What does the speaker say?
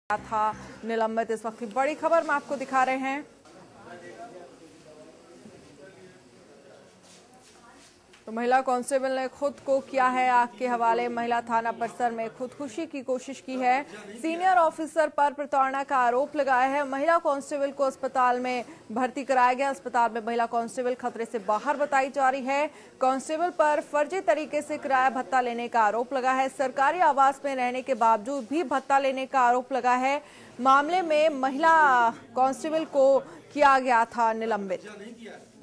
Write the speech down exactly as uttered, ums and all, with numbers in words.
था निलंबित। इस वक्त की बड़ी खबर हम आपको दिखा रहे हैं। तो महिला कांस्टेबल ने खुद को किया है आग के हवाले। महिला थाना परिसर में खुदकुशी की कोशिश की है। सीनियर ऑफिसर पर प्रताड़ना का आरोप लगाया है। महिला कांस्टेबल को अस्पताल में भर्ती कराया गया। अस्पताल में महिला कांस्टेबल खतरे से बाहर बताई जा रही है। कांस्टेबल पर फर्जी तरीके से किराया भत्ता लेने का आरोप लगा है। सरकारी आवास में रहने के बावजूद भी भत्ता लेने का आरोप लगा है। मामले में महिला कांस्टेबल को किया गया था निलंबित।